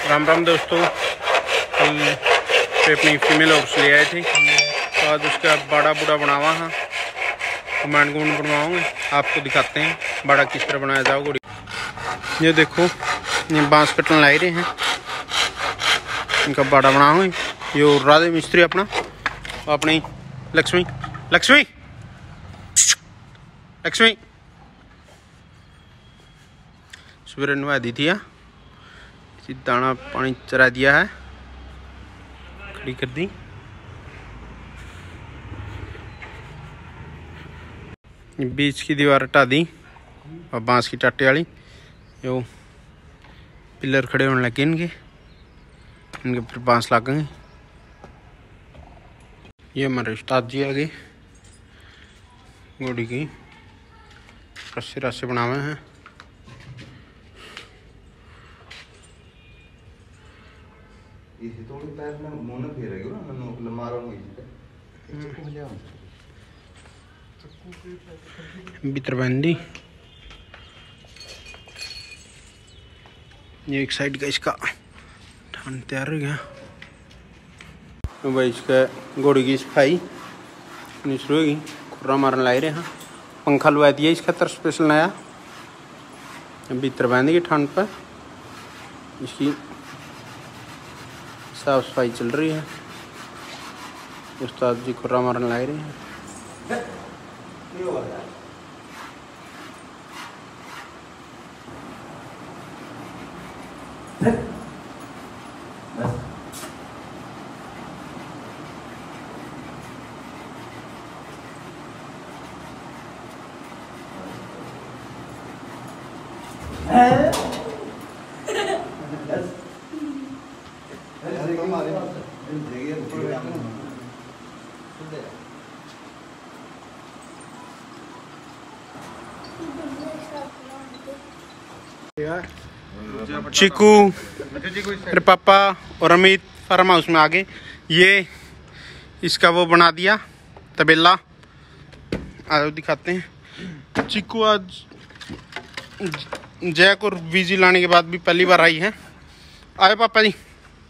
राम राम दोस्तों, कल पे अपनी फीमेल हॉर्स ले आए थे तो आज उसका बड़ा बूढ़ा बनावा हाँ कमांड गुंड बनवाओगे, आपको दिखाते हैं बड़ा किस तरह बनाया जाओ। घोड़ी ये देखो, ये बांस कटन ला रहे हैं, इनका बड़ा बनाओगे। ये राधे मिस्त्री अपना अपनी लक्ष्मी लक्ष्मी लक्ष्मी सवेरे नवा दी थी, दाना पानी चरा दिया है, खड़ी कर दी। बीच की दीवार हटा दी और बांस की टाटे वाली जो पिलर खड़े होने लगे इनके फिर बांस लागेंगे। ये हमारे उस्ताद जी आगे घोड़ी की रस्से रस्से बनावे हैं। बित्रबंदी ये एक साइड का इसका ठान तैयार हो गया। तो भाई इसका घोड़ी की सफाई शुरू होगी, खुर्रा मारन ला रहे हैं। पंखा लगा दिया इसका तरफ स्पेशल नया, बित्रबंदी की ठान पर इसकी साफ सफाई चल रही है। उस्ताद जी खुर्रा मारन ला रहे हैं। चीकू मेरे पापा और अमित फार्म हाउस में आ गए। ये इसका वो बना दिया तबेला, आज दिखाते हैं। चीकू आज जैक और वीजी लाने के बाद भी पहली बार आई है। आए पापा जी,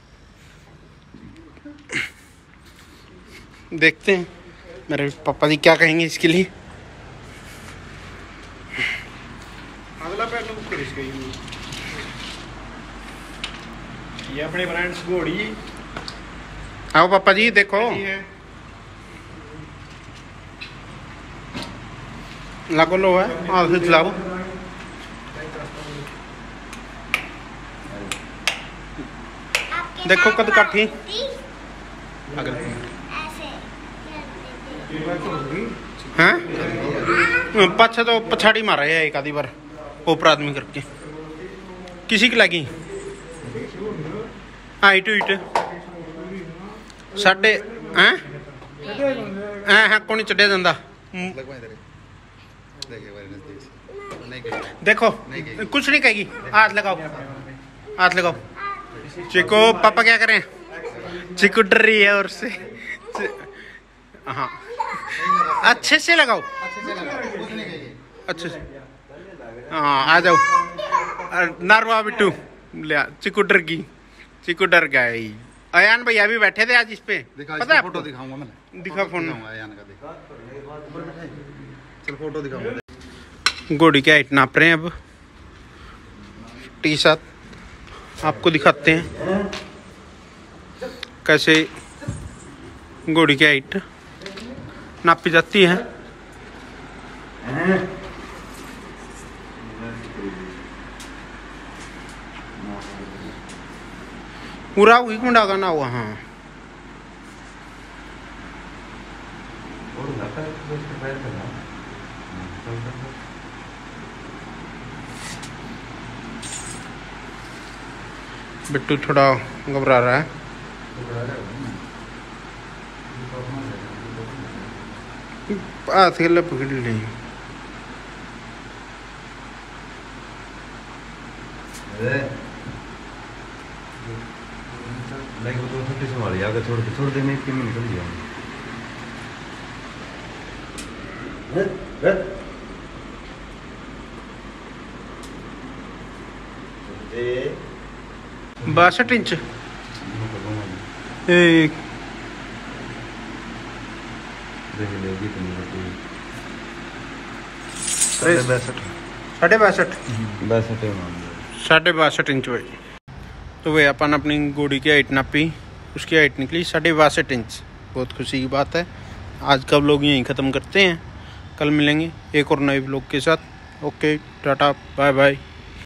देखते हैं मेरे पापा जी क्या कहेंगे इसके लिए। ये अपने ब्रांड्स घोड़ी। आओ पापा जी देखो, लागो लो है, हाँ फिर लाओ। देखो कद काठी हैं, पाछा तो पछाड़ी मारा है एक आधी बार ऊपर आदमी करके। किसी की लगी हाइट हुईट साढ़े हैं हाँ कौन चढ़िया जाता। देखो कुछ नहीं कहेगी, हाथ लगाओ हाथ लगाओ। चिको पापा क्या करें, चिकू डर रही है और से हाँ अच्छे से लगाओ, अच्छे से हाँ आ जाओ। नारवा बिट्टू लिया, चिकू डर गई, चिकू डर गई। अयान भैया भी बैठे थे आज इस पे, पता है? फोटो दिखाऊंगा मैं, दिखा फोन अयान का दिखा, चल फोटो दिखाऊंगा। घोड़ी की हाइट नाप रहे हैं अब टी-शर्ट, आपको दिखाते हैं कैसे घोड़ी की हाइट नापी जाती है। पूरा हुई कुंडा का ना हुआ। हाँ बिट्टू थोड़ा घबरा रहा है। हाथ के लिए पकड़ ली। छोड़ दे, मैं निकल गया। 62 इंच एक साढ़े 62 इंच भाई। तो वे अपन अपनी घोड़ी की हाइट नापी, उसकी हाइट निकली 62 इंच। बहुत खुशी की बात है। आज का व्लॉग यहीं ख़त्म करते हैं, कल मिलेंगे एक और नए व्लॉग के साथ। Okay tata bye bye.